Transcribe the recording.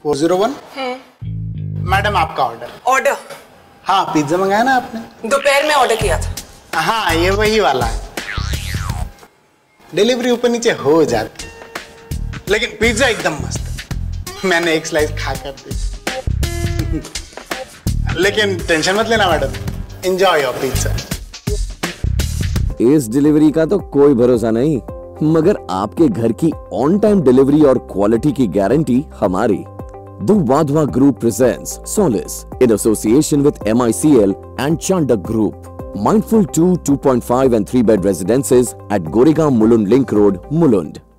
401। Madam आपका order. हाँ, pizza मंगाया ना आपने? दोपहर में ऑर्डर किया था। हाँ, ये वही वाला है। डिलीवरी ऊपर नीचे हो जाती, लेकिन पिज्जा एकदम मस्त। मैंने एक स्लाइस खा कर दी। लेकिन टेंशन मत लेना मैडम, एंजॉय योर पिज्जा। इस डिलीवरी का तो कोई भरोसा नहीं, मगर आपके घर की ऑन टाइम डिलीवरी और क्वालिटी की गारंटी हमारी। The Wadhwa Group presents Solace in association with MICL and Chandak Group. Mindful 2, 2.5 and 3 bed residences at Goregaon Mulund Link Road, Mulund.